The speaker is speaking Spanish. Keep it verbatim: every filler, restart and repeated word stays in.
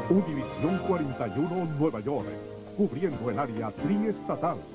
Univisión cuarenta y uno Nueva York, cubriendo el área triestatal.